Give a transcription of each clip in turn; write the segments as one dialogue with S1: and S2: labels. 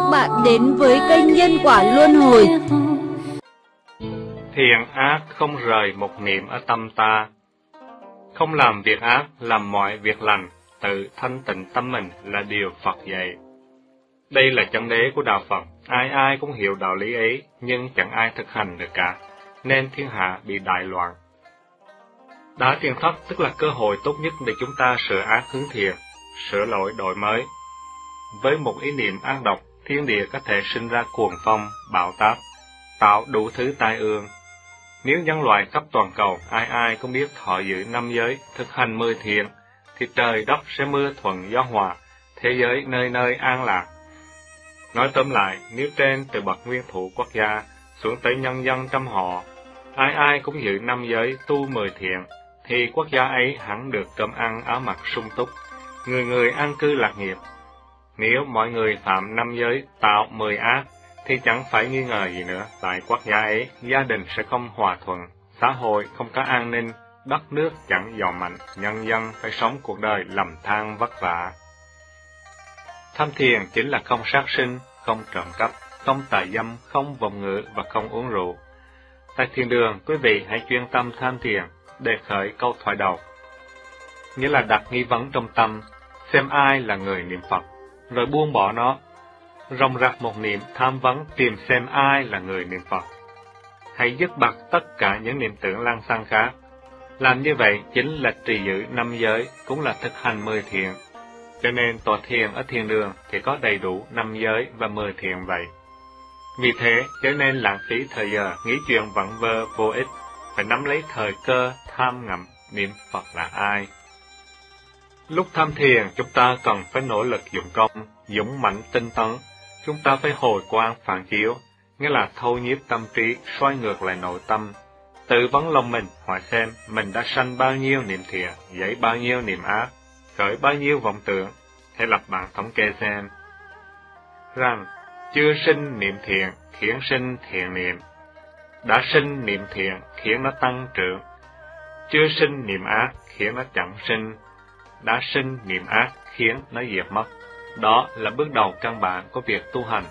S1: bạn đến với kênh Nhân Quả Luân Hồi.
S2: Thiện ác không rời một niệm ở tâm ta. Không làm việc ác, làm mọi việc lành, tự thanh tịnh tâm mình là điều Phật dạy. Đây là chân đế của đạo Phật, ai ai cũng hiểu đạo lý ấy, nhưng chẳng ai thực hành được cả, nên thiên hạ bị đại loạn. Đá thiền thất tức là cơ hội tốt nhất để chúng ta sửa ác hướng thiện, sửa lỗi đổi mới. Với một ý niệm ác độc, thiên địa có thể sinh ra cuồng phong, bão táp, tạo đủ thứ tai ương. Nếu nhân loại khắp toàn cầu ai ai cũng biết thọ giữ 5 giới, thực hành 10 thiện, thì trời đất sẽ mưa thuận gió hòa, thế giới nơi nơi an lạc. Nói tóm lại, nếu trên từ bậc nguyên thủ quốc gia xuống tới nhân dân trăm họ, ai ai cũng giữ 5 giới, tu 10 thiện, thì quốc gia ấy hẳn được cơm ăn áo mặc sung túc, người người an cư lạc nghiệp. Nếu mọi người phạm 5 giới, tạo 10 ác, thì chẳng phải nghi ngờ gì nữa, tại quốc gia ấy, gia đình sẽ không hòa thuận, xã hội không có an ninh, đất nước chẳng giàu mạnh, nhân dân phải sống cuộc đời lầm than vất vả. Tham thiền chính là không sát sinh, không trộm cắp, không tà dâm, không vọng ngữ và không uống rượu. Tại thiền đường, quý vị hãy chuyên tâm tham thiền, đề khởi câu thoại đầu. Nghĩa là đặt nghi vấn trong tâm, xem ai là người niệm Phật, rồi buông bỏ nó. Ròng rạc một niệm tham vấn tìm xem ai là người niệm Phật. Hãy dứt bặt tất cả những niệm tưởng lăng xăng khác. Làm như vậy chính là trì giữ 5 giới, cũng là thực hành 10 thiện. Cho nên tọa thiền ở thiền đường thì có đầy đủ 5 giới và 10 thiện vậy. Vì thế, chớ nên lãng phí thời giờ nghĩ chuyện vẩn vơ vô ích, phải nắm lấy thời cơ tham ngẫm niệm Phật là ai. Lúc tham thiền, chúng ta cần phải nỗ lực dụng công, dũng mãnh tinh tấn. Chúng ta phải hồi quang phản chiếu, nghĩa là thâu nhiếp tâm trí, xoay ngược lại nội tâm. Tự vấn lòng mình, hỏi xem mình đã sanh bao nhiêu niệm thiện, dấy bao nhiêu niệm ác, khởi bao nhiêu vọng tưởng, hãy lập bảng thống kê xem. Rằng, chưa sinh niệm thiện, khiến sinh thiện niệm. Đã sinh niệm thiện, khiến nó tăng trưởng. Chưa sinh niệm ác, khiến nó chẳng sinh. Đã sinh niệm ác, khiến nó diệt mất. Đó là bước đầu căn bản của việc tu hành.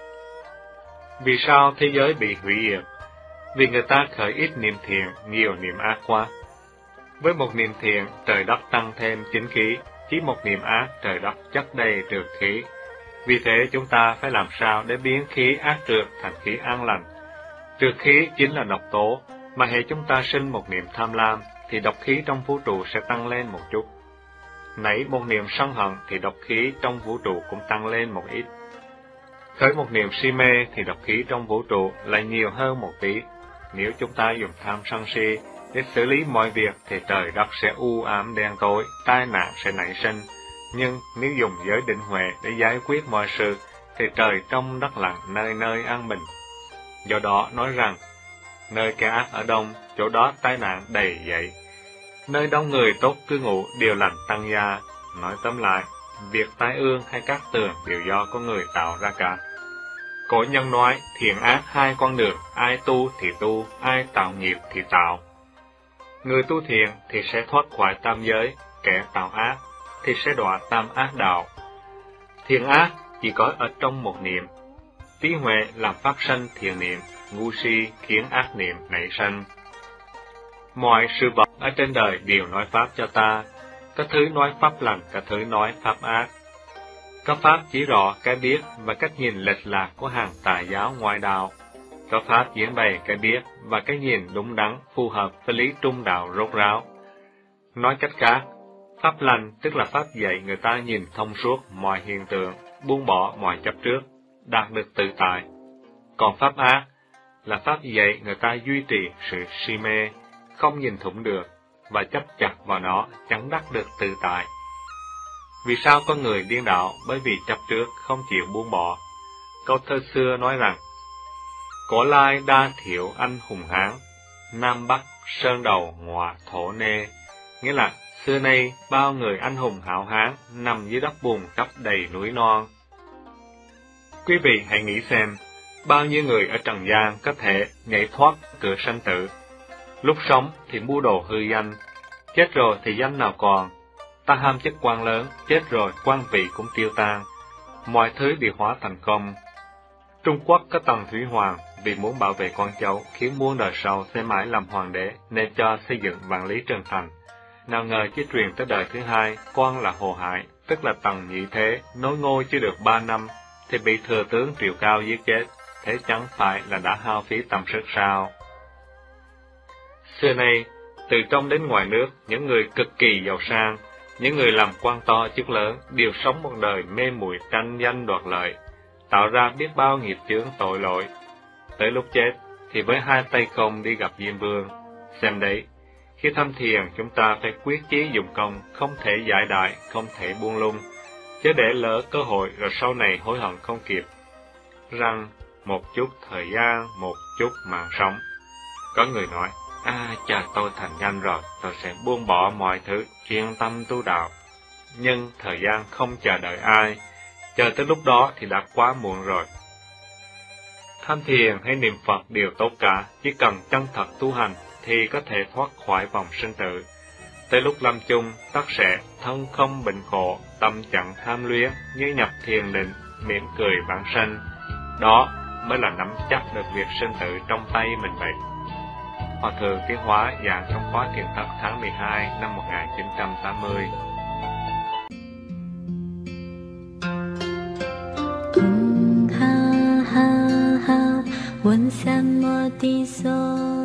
S2: Vì sao thế giới bị hủy diệt? Vì người ta khởi ít niệm thiện, nhiều niệm ác quá. Với một niệm thiện, trời đất tăng thêm chính khí, chỉ một niệm ác, trời đất chất đầy trượt khí. Vì thế chúng ta phải làm sao để biến khí ác trượt thành khí an lành. Trượt khí chính là độc tố, mà hệ chúng ta sinh một niệm tham lam, thì độc khí trong vũ trụ sẽ tăng lên một chút. Nảy một niệm sân hận thì độc khí trong vũ trụ cũng tăng lên một ít. Khởi một niệm si mê thì độc khí trong vũ trụ lại nhiều hơn một tí. Nếu chúng ta dùng tham sân si để xử lý mọi việc thì trời đất sẽ u ám đen tối, tai nạn sẽ nảy sinh. Nhưng nếu dùng giới định huệ để giải quyết mọi sự thì trời trong đất lặng, nơi nơi an bình. Do đó nói rằng, nơi kẻ ác ở đông, chỗ đó tai nạn đầy dậy. Nơi đông người tốt cư ngụ, điều lành tăng gia. Nói tóm lại, việc tai ương hay các tường đều do con người tạo ra cả. Cổ nhân nói, thiện ác hai con đường, ai tu thì tu, ai tạo nghiệp thì tạo. Người tu thiện thì sẽ thoát khỏi tam giới, kẻ tạo ác thì sẽ đọa tam ác đạo. Thiện ác chỉ có ở trong một niệm. Trí huệ làm phát sanh thiện niệm, ngu si khiến ác niệm nảy sanh. Mọi sự vật ở trên đời đều nói pháp cho ta, có thứ nói pháp lành, có thứ nói pháp ác. Có pháp chỉ rõ cái biết và cách nhìn lệch lạc của hàng tà giáo ngoại đạo. Có pháp diễn bày cái biết và cái nhìn đúng đắn phù hợp với lý trung đạo rốt ráo. Nói cách khác, pháp lành tức là pháp dạy người ta nhìn thông suốt mọi hiện tượng, buông bỏ mọi chấp trước, đạt được tự tại. Còn pháp ác là pháp dạy người ta duy trì sự si mê, không nhìn thủng được, và chấp chặt vào nó, chẳng đắc được tự tại. Vì sao con người điên đạo? Bởi vì chấp trước, không chịu buông bỏ. Câu thơ xưa nói rằng, Cổ lai đa thiểu anh hùng hán, Nam Bắc sơn đầu ngọa thổ nê. Nghĩa là, xưa nay bao người anh hùng hảo hán, nằm dưới đất bùn khắp đầy núi non. Quý vị hãy nghĩ xem, bao nhiêu người ở trần gian có thể nhảy thoát cửa sanh tử. Lúc sống thì mua đồ hư danh, chết rồi thì danh nào còn. Ta ham chức quan lớn, chết rồi quan vị cũng tiêu tan. Mọi thứ đều hóa thành công, Trung Quốc có Tần Thủy Hoàng vì muốn bảo vệ con cháu khiến muôn đời sau sẽ mãi làm hoàng đế nên cho xây dựng vạn lý trường thành. Nào ngờ chỉ truyền tới đời thứ hai, con là Hồ Hải, tức là Tần Nhị Thế, nối ngôi chưa được 3 năm, thì bị thừa tướng Triệu Cao giết chết, thế chẳng phải là đã hao phí tâm sức sao? Xưa nay, từ trong đến ngoài nước, những người cực kỳ giàu sang, những người làm quan to chức lớn đều sống một đời mê muội tranh danh đoạt lợi, tạo ra biết bao nghiệp chướng tội lỗi. Tới lúc chết thì với hai tay không đi gặp Diêm Vương. Xem đấy, khi thăm thiền chúng ta phải quyết chí dụng công, không thể giải đại, không thể buông lung, chứ để lỡ cơ hội rồi sau này hối hận không kịp. Rằng một chút thời gian, một chút mạng sống. Có người nói, chờ tôi thành danh rồi, tôi sẽ buông bỏ mọi thứ, chuyên tâm tu đạo. Nhưng thời gian không chờ đợi ai, chờ tới lúc đó thì đã quá muộn rồi. Tham thiền hay niệm Phật đều tốt cả, chỉ cần chân thật tu hành thì có thể thoát khỏi vòng sinh tử. Tới lúc lâm chung, tất sẽ thân không bệnh khổ, tâm chẳng tham luyến, như nhập thiền định, mỉm cười vãng sanh. Đó mới là nắm chắc được việc sinh tử trong tay mình vậy. Hòa thượng Tiến Hóa giảng trong khóa thiền thất tháng 12 năm 1980.
S3: Ha ha ha, 问三摩地所。